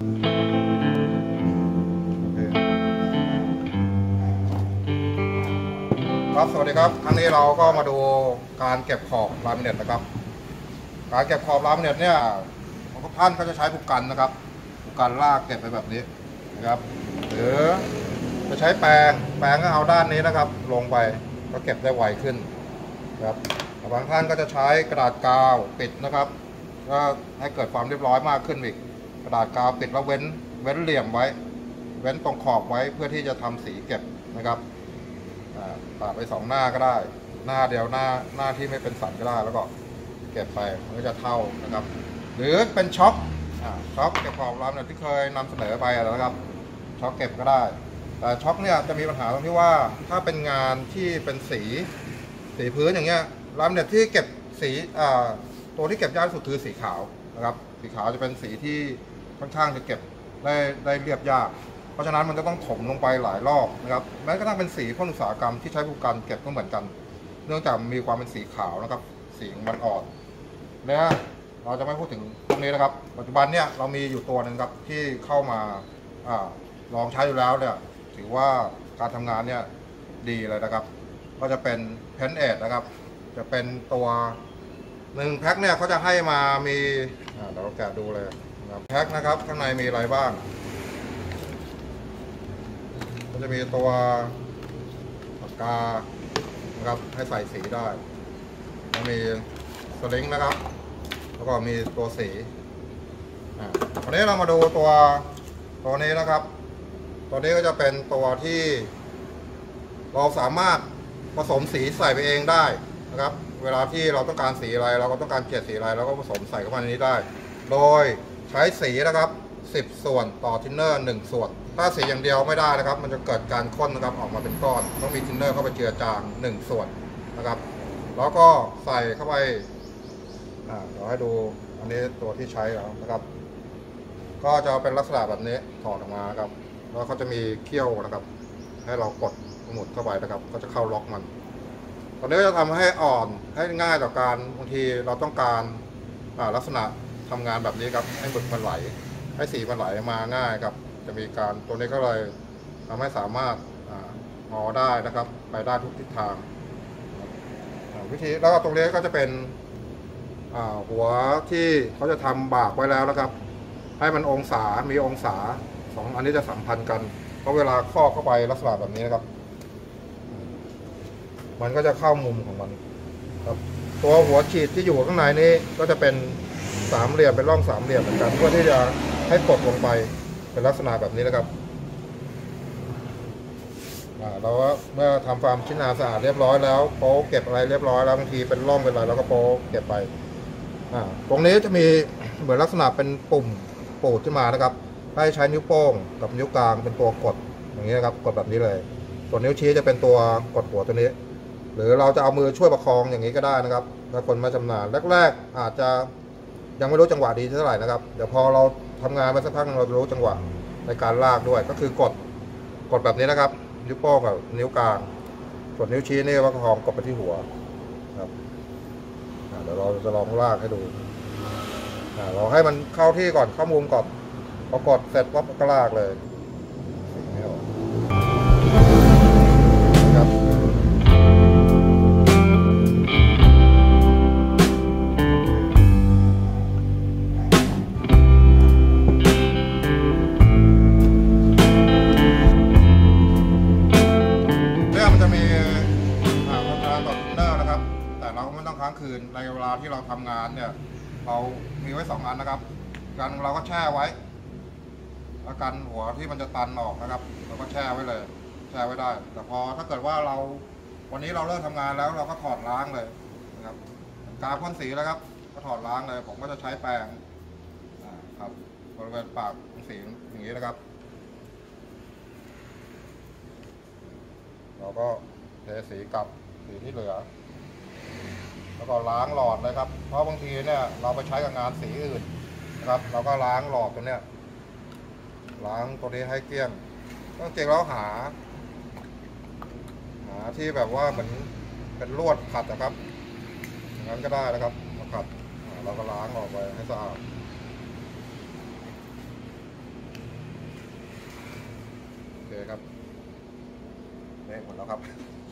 ครับสวัสดีครับครั้งนี้เราก็มาดูการเก็บขอบลามิเนตนะครับการเก็บขอบลามิเนตเนี่ยทุกท่านก็จะใช้ผูกกันนะครับผูกกันลากเก็บไปแบบนี้นะครับหรือจะใช้แปรงก็เอาด้านนี้นะครับลงไปก็เก็บได้ไวขึ้นครับบางท่านก็จะใช้กระดาษกาวปิดนะครับก็ให้เกิดความเรียบร้อยมากขึ้นอีกกระดาษกาวปิดแล้วเว้นเหลี่ยมไว้เว้นตรงขอบไว้เพื่อที่จะทำสีเก็บนะครับปาดไป2หน้าก็ได้หน้าเดียวหน้าที่ไม่เป็นสันก็ได้แล้วก็เก็บไปมันก็จะเท่านะครับหรือเป็นช็อคเก็บขอบลามิเนตที่เคยนำเสนอไปนะครับช็อคเก็บก็ได้แต่ช็อคเนี่ยจะมีปัญหาตรงที่ว่าถ้าเป็นงานที่เป็นสีพื้นอย่างเงี้ยลามิเนตที่เก็บสีตัวที่เก็บยากที่สุดคือสีขาวนะครับสีขาวจะเป็นสีที่ค่อนข้างจะเก็บได้เรียบยากเพราะฉะนั้นมันจะต้องถมลงไปหลายรอบนะครับแม้กระทั่งเป็นสีพ่นอุตสาหกรรมที่ใช้ผูกกันเก็บก็เหมือนกันเนื่องจากมีความเป็นสีขาวนะครับสีมันอ่อนนะเราจะไม่พูดถึงตรงนี้นะครับปัจจุบันเนี่ยเรามีอยู่ตัวหนึ่งครับที่เข้ามาลองใช้อยู่แล้วเนี่ยถือว่าการทำงานเนี่ยดีเลยนะครับก็จะเป็นเพนเอทนะครับจะเป็นตัว1แพ็คเนี่ยเขาจะให้มามีเดี๋ยวเราแกะดูเลยแพ็คนะครับข้างในมีอะไรบ้างก็จะมีตัวปากกานะครับให้ใส่สีได้แล้วมีสลิงนะครับแล้วก็มีตัวสีวันนี้เรามาดูตัวนี้นะครับตัวนี้ก็จะเป็นตัวที่เราสามารถผสมสีใส่ไปเองได้นะครับเวลาที่เราต้องการสีอะไรเราก็ต้องการเกล็ดสีอะไรเราก็ผสมใส่เข้ามาในนี้ได้โดยใช้สีนะครับ10 ส่วนต่อทินเนอร์1 ส่วนถ้าสีอย่างเดียวไม่ได้นะครับมันจะเกิดการข้นนะครับออกมาเป็นก้อนต้องมีทินเนอร์เข้าไปเจือจาง1 ส่วนนะครับแล้วก็ใส่เข้าไปเดี๋ยวให้ดูอันนี้ตัวที่ใช้แล้วนะครับก็จะเป็นลักษณะแบบนี้ถอดออกมาครับแล้วเขาจะมีเขี้ยวนะครับให้เรากดหมุดเข้าไปนะครับก็จะเข้าล็อกมันตอนนี้จะทำให้อ่อนให้ง่ายต่อการบางทีเราต้องการลักษณะทำงานแบบนี้ครับให้หมึกมันไหลให้สีมันไหลมาง่ายครับจะมีการตัวนี้ก็เลยทำให้สามารถงอได้นะครับไปได้ทุกทิศทางวิธีแล้วก็ตรงนี้ก็จะเป็นหัวที่เขาจะทำบากไว้แล้วนะครับให้มันมีองศา2 อันนี้จะสัมพันธ์กันเพราะเวลาครอบเข้าไปลักษณะแบบนี้นะครับมันก็จะเข้ามุมของมันครับตัวหัวฉีดที่อยู่ข้างในนี้ก็จะเป็น3 เหลี่ยมเป็นร่อง3 เหลี่ยมเหมือนกันเพื่อที่จะให้กดลงไปเป็นลักษณะแบบนี้นะครับเราเมื่อทำฟาร์มชิ้นงานสะอาดเรียบร้อยแล้วโป๊เก็บอะไรเรียบร้อยแล้วบางทีเป็นร่องเป็นอะไรแล้วก็โป๊เก็บไปตรงนี้จะมีเหมือนลักษณะเป็นปุ่มปูดขึ้นมานะครับให้ใช้นิ้วโป้งกับนิ้วกลางเป็นตัวกดอย่างนี้นะครับกดแบบนี้เลยส่วนนิ้วชี้จะเป็นตัวกดหัวตัวนี้หรือเราจะเอามือช่วยประคองอย่างนี้ก็ได้นะครับถ้าคนไม่ชำนาญแรกๆอาจจะยังไม่รู้จังหวะดีเท่าไหร่นะครับเดี๋ยวพอเราทำงานไปสักพักเรารู้จังหวะในการลากด้วยก็คือกดแบบนี้นะครับนิ้วโป้งกับนิ้วกลางส่วนนิ้วชี้นี่ประคองกดไปที่หัวครับเดี๋ยวเราจะลองลากให้ดูเราให้มันเข้าที่ก่อนเข้ามุมก่อนพอกดเสร็จปั๊บก็ลากเลยครับคืนในเวลาที่เราทำงานเนี่ยเรามีไว้2 อันนะครับกันเราก็แช่ไว้แล้วกันหัวที่มันจะตันออกนะครับเราก็แช่ไว้เลยแช่ไว้ได้แต่พอถ้าเกิดว่าวันนี้เราเลิกทำงานแล้วเราก็ถอดล้างเลยนะครับกาพ่นสีแล้วครับก็ถอดล้างเลยผมก็จะใช้แปรงครับบริเวณปากสีอย่างนี้นะครับเราก็เทสีกับสีที่เหลือแล้วก็ล้างหลอดเลยครับเพราะบางทีเนี่ยเราไปใช้กับงานสีอื่นนะครับเราก็ล้างหลอดตัวเนี้ยล้างตัวนี้ให้เกลี้ยงต้องจริงแล้วหาที่แบบว่าเหมือนเป็นลวดขัดนะครับอย่างนั้นก็ได้นะครับมาขัดเราก็ล้างออกไปให้สะอาดครับเละหมดแล้วครับ